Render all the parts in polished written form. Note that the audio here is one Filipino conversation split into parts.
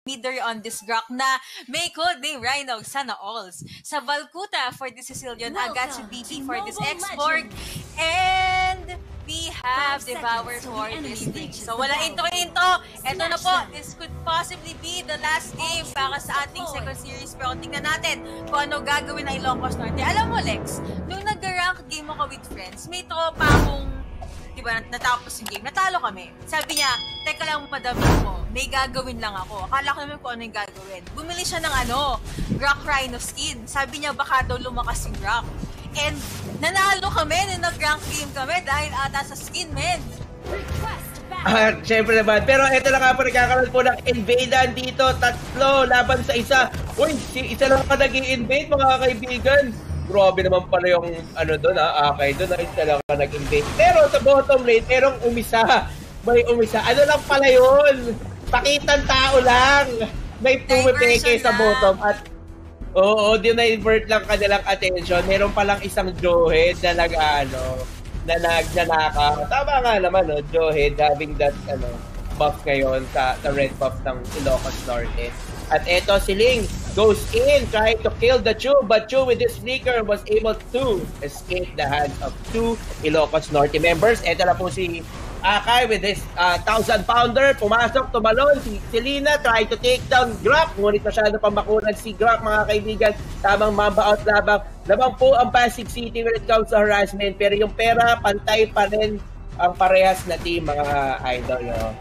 leader on this Grok na may code name Rhino, sana alls. Sa Valkuta for the Sicilian, Agatsubibi for this export, and we have Devour for this thing. So walang into-into. Ito na po, this could possibly be the last game para sa ating second series. Pero tingnan natin kung ano gagawin ng Ilocos Norte. Alam mo, Lex, nung nag-rank game ako with friends, may tropa akong, diba, natapos yung game, natalo kami. Sabi niya, teka lang padami mo, may gagawin lang ako. Akala ko naman kung ano yung gagawin. Bumili siya ng Grok Rhino skin. Sabi niya, baka daw lumakas yung Grok. And nanalo kami nung nag-rank game kami dahil ata sa skin, men. Siyempre naman. Pero ito lang nga po, nagkakaroon po ng invadan dito. 3 laban sa isa. Uy, isa lang ka nag-i-invade, mga kaibigan. Grabe naman pala yung doon, okay, doon na isa lang ka nag-invade. Pero sa bottom lane, merong umisa. May umisa. Ano lang pala yun? Pakitang tao lang. May pumipeke sa bottom. At oo, na-invert lang kanilang attention. Meron palang isang Joehead na nagnanaka. Tama nga naman, no? Joehead having that buff ngayon sa red buff ng Ilocos Norte. At eto si Ling goes in, trying to kill the Chu, but Chu with his flicker was able to escape the hands of 2 Ilocos Norte members. Eto na po si Akay with his 1,000-pounder, pumasok, tumalon, si Selena trying to take down Grok, ngunit masyado pang makunan si Grok, mga kaibigan, tamang mamba out labang po ang Pasig City when it comes to harassment, pero yung pera, pantay pa rin ang parehas na team, mga idol.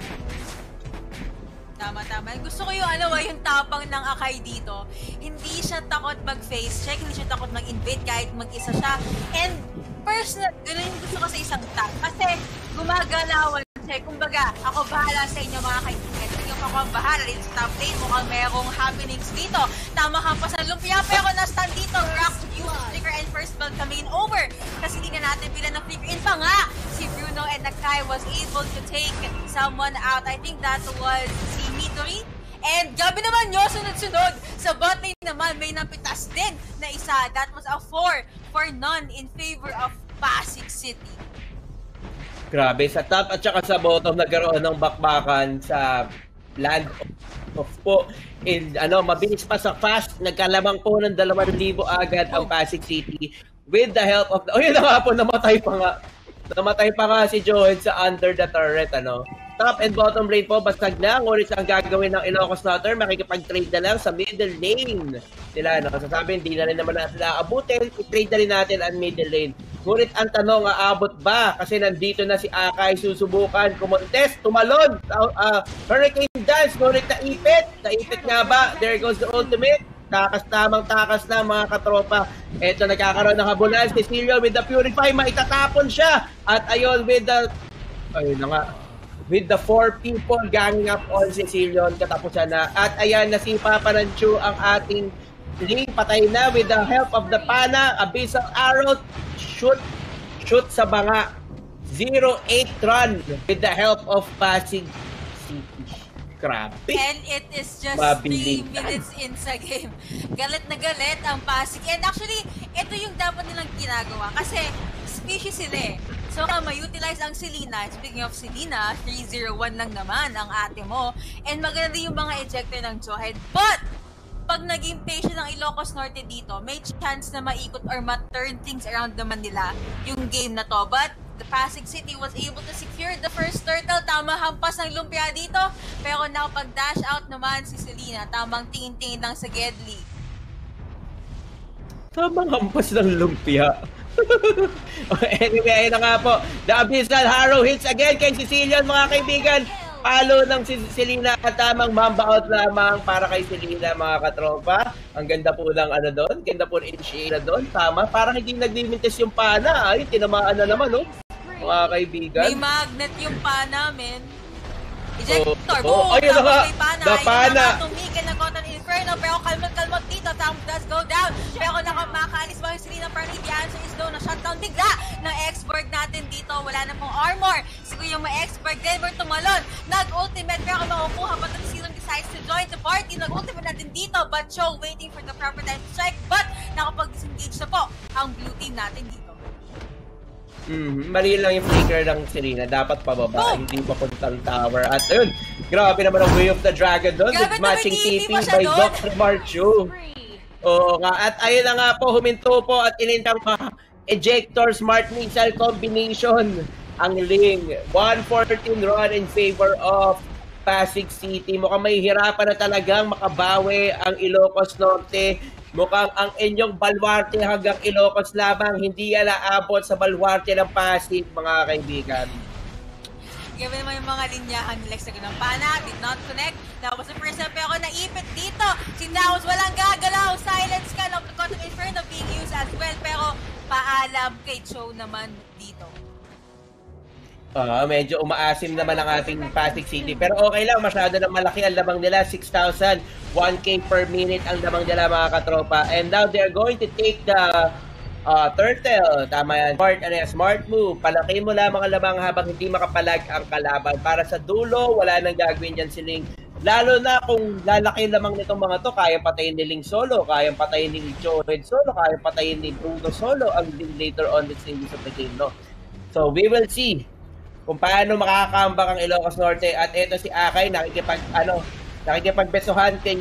Tama. Gusto ko yung yung tapang ng Akay dito. Hindi siya takot mag-face check, hindi siya takot mag-invade kahit mag-isa siya. And personal, ganun yung gusto ko sa isang tap. Kasi gumagalawan siya. Kumbaga, ako bahala sa inyo, mga kaibigan. Yung ako ang bahala rin sa top lane. Mukhang merong happenings dito. Tama ka pa sa lumpia, pero na-stand dito. Rock, use flicker, and first ball coming over. Kasi hindi na natin pila ng flicker in pa nga. Si Bruno and Akay was able to take someone out. I think that was si Midori. And gabi naman nyo, sunod-sunod. Sa bot lane naman, may napitas din na isa. That was a 4 for none in favor of Pasig City. Grabe, sa top at saka sa bottom nagkaroon ng bakbakan sa land of po. And mabilis pa sa fast, nagkalamang po ng 2,000 agad ang Pasig City with the help of yun na nga po, namatay pa nga si Joel sa under the turret, Top and bottom lane po, basag na. Ngunit ang gagawin ng Ilocos Norte, makikipag-trade na lang sa middle lane. Sila, sasabi, hindi na rin naman natin aabutin, i-trade na rin natin ang middle lane. Ngunit ang tanong, aabot ba? Kasi nandito na si Akay, susubukan, kumontes, tumalon, Hurricane Dance, ngunit naipit nga ba? There goes the ultimate. Takas na mga katropa. Ito, nagkakaroon ng habulan. Cecilio with the Purify, maitatapon siya. At ayun, with the 4 people ganging up on Cecilion, katapusan na. At ayan, nasipa pa ng Chu ang ating Ling, patay na with the help of the Pana, Abyssal Arrow, shoot sa banga. 0-8 run with the help of Pasig City. Grabe. And it is just 3 minutes in sa game. Galit na galit ang Pasig. And actually, ito yung dapat nilang ginagawa. Kasi, species sila eh. So, ma-utilize ang Selena. Speaking of Selena, 301 lang naman ang ate mo. And maganda yung mga ejector ng Joehead. But, pag naging patient ng Ilocos Norte dito, may chance na maikot or ma-turn things around naman nila yung game na to. But, the Pasig City was able to secure the first turtle. Tama hampas ng lumpia dito. Pero nakapag-dash out naman si Selena. Tamang tingin-tingin lang sa Gedli. Tamang hampas ng lumpia. Anyway, ayun na nga po. The Abyssal Arrow hits again kay Cecilion, mga kaibigan. Palo ng Selena at tamang mamba out lamang para kay Selena, mga katropa. Ang ganda po ng doon. Ganda po ng initiate doon. Tama. Parang hindi naglimintes yung pana. Ay, tinamaan na naman, mga kaibigan. May magnet yung pana, men. Ejector, boom! Ayun na nga, the pana. Tumigil ng Cotton Inferno, pero kalmot dito, Tom does go down. Pero makakaalis ba yung Selena, parang the answer is no, na-shutdown bigla ng X-Borg natin dito. Wala na pong armor. Siguro yung mga X-Borg, Denver tumalon. Nag-ultimate, pero makukuha pa ito si Selena decides to join the party. Nag-ultimate natin dito, but Cho waiting for the proper time to strike. But nakapag-disengage na po ang blue team natin dito. Mali lang yung flicker ng Selena. Dapat pababa, hindi papuntang tower. At ayun, Grabe naman ang Way of the Dragon doon. With matching TP by Dr. Marchu. Oo nga. At ayun na nga po, huminto po at inintang ejector smart missile combination ang Ling. 114 run in favor of Pasig City. Mukhang may hirapan na talagang makabawi ang Ilocos Norte. Mukhang ang inyong baluarte hanggang Ilocos lamang, hindi yan naabot sa baluarte ng Pasig, mga kaibigan. Gabi naman yung mga linyahan ni Lex na pana, did not connect. Tapos the first time pero naipit dito. Si Naus walang gagalaw. Silence ka. Quantum Inferno being used as well. Pero paalam kay Cho naman dito. Medyo umaasim naman ang ating Pasig City. Pero okay lang, masyado na malaki ang lamang nila. 6,000, 1K per minute ang lamang nila, mga katropa. And now they're going to take the turtle. Tama yan. Smart move. Palaki mo lamang ang lamang habang hindi makapalag ang kalaban. Para sa dulo, wala nang gagawin dyan si Ling. Lalo na kung lalaki lamang nitong mga to, kaya patayin ni Ling solo, kaya patayin ni Joed solo, kaya patayin ni Bruno solo ang Ling later on the stages of the game, no? So, we will see kung paano makakambak ang Ilocos Norte. At ito si Akay, nakikipagbesuhan kay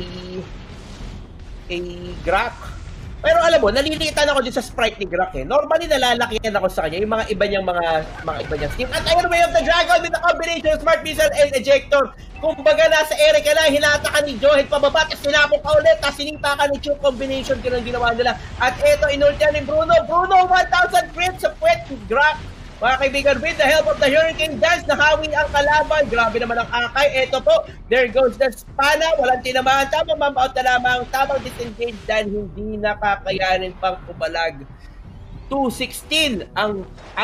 Grak. Pero alam mo, nalilitan ako din sa sprite ni Grak eh. Normally, nalalakihan ako sa kanya, yung mga iba niyang scheme. At ayun, Way of the Dragon with the combination of Smart Missile and Ejector. Kumbaga, nasa ere ka lang, hinata ka ni Johed pababa, tapos sinapok ka ulit, tapos sinimpa ka ni Chu combination, ganun ginawa nila. At ito, inultian ni Bruno. Bruno, 1,000 crits sa puwet ni Grak. Mga kaibigan, with the help of the Hurricane Dance, nahawi ang kalaban. Grabe naman ang Akay. Ito po, there goes the Spana. Walang tinamaan. Tamang mambaot na lamang. Tamang disengage dahil hindi nakakayanin pang kumalag. 216 ang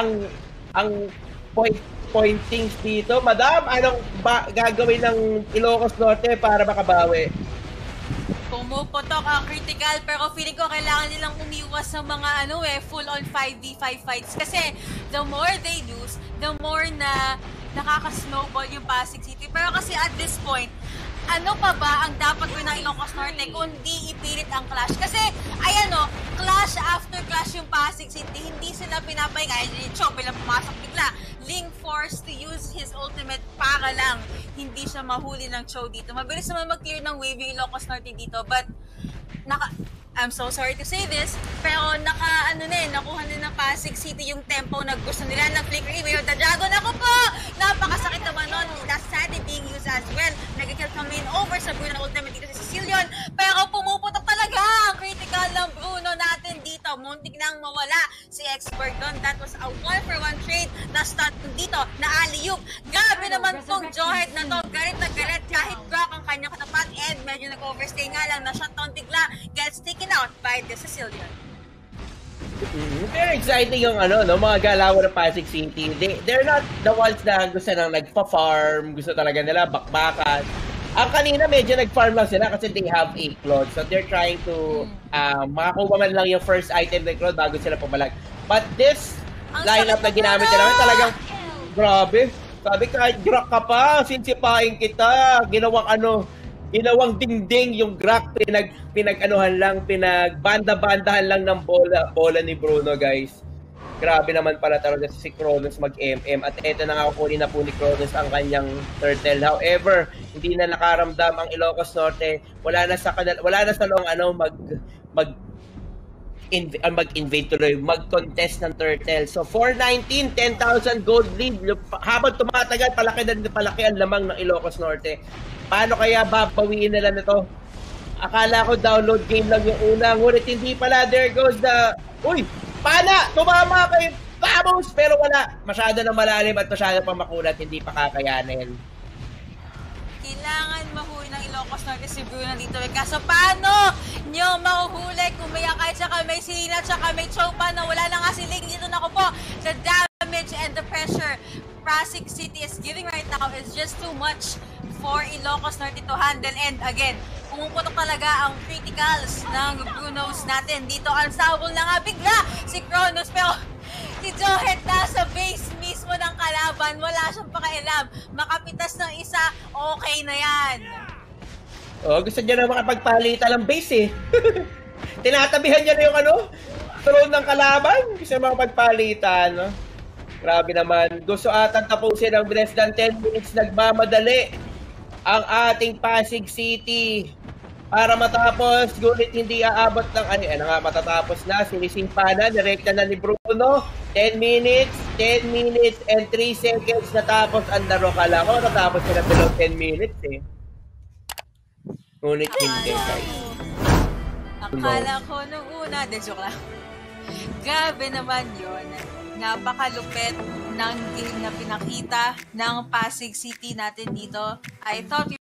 pointings dito. Madam, anong gagawin ng Ilocos Norte para makabawi? Pumuputok ang critical pero feeling ko kailangan nilang umiwas sa mga full-on 5v5 fights kasi the more they lose, the more na nakaka-snowball yung Pasig City. Pero kasi at this point, ano pa ba ang dapat gawin ng Ilocos Norte kundi ipilit ang clash? Kasi, clash after clash yung Pasig City, hindi sila pinapahinga. Cho, bilang pumasok bigla, Ling forced to use his ultimate para lang hindi siya mahuli ng Cho dito. Mabilis naman mag-clear ng wave yung Ilocos Norte dito, but I'm so sorry to say this, pero nakuha na ng Pasig City yung tempo na gusto nila ng Flicker Way of the Dragon. Ako po! Napakasakit naman nun. That's Sandy being used as well. Nag-kill kami over sa Bruno na ultimate dito si Sicilion. Pero pumuputok talaga ang critical ng Bruno natin dito. Muntik nang mawala si Expert doon. That was a 1-for-1 trade na start dito na alley-oop. Grabe naman pong Johed na to. Galit na galit kahit Brock ang kanyang katapat and medyo nag-overstay nga lang na shutdown bigla. Gets taken out by the Sicilian. Very exciting yung mga galawan ng Pasig City. They're not the ones na gusto nang nagpa-farm, gusto talaga nila bakbakan. Ang kanina medyo nag-farm lang sila kasi they have a cloud. So they're trying to makakuha man lang yung first item ng cloud bago sila pumalag. But this lineup na ginamit nila talagang grabe. Sabi kahit Grak ka pa, sinsipain kita. Ginawang dingding yung Grak, pinagbanda-bandahan lang ng bola ni Bruno, guys. Grabe naman pala talaga si Kronos mag-MM at eto na nga kukunin na po ni Kronos ang kanyang turtle. However, hindi na nakaramdam ang Ilocos Norte. Wala na sa long mag-invade tuloy, mag-contest ng turtle. So 419, 10,000 gold lead. Habang tumatagal, palaki ang lamang ng Ilocos Norte. Paano kaya babawiin nila nito? Akala ko download game lang yung una. Ngunit hindi pala. There goes the... Uy! Pana! Tumama kay Vamos! Pero wala. Masyado na malalim at masyado pa makulat. Hindi pa kakayanin. Kailangan mahuli ng Ilocos Norte si Bruno dito. Kaso paano nyo mahuhuli kung may Akay, tsaka may Selena, tsaka may Chopa na wala na nga si Ling dito na ko po. The damage and the pressure Pasig City is giving right now is just too much for Ilocos Norte to handle. And again, pumuputok talaga ang criticals ng Brunos natin. Dito ang sabol na nga bigla si Kronos. Pero si Johed nasa base mismo ng kalaban. Wala siyang pakailam. Makapitas ng isa, okay na yan. Gusto niya na makapagpalitan ng base eh. Tinatabihan niya na yung throne ng kalaban. Gusto niya makapagpalitan. No? Grabe naman. Gusto atang tapusin ang less than 10 minutes. Nagmamadali. ang ating Pasig City para matapos, ngunit hindi aabot ng ano nga, matatapos na, sinisimpa na, nirekta na ni Bruno, 10 minutes and 3 seconds natapos ang laro. Kala ko natapos sila below 10 minutes eh. Ngunit hindi guys. Akala ko nung una, joke lang. Grabe naman yun. Napakalupit ng game na pinakita ng Pasig City natin dito. I thought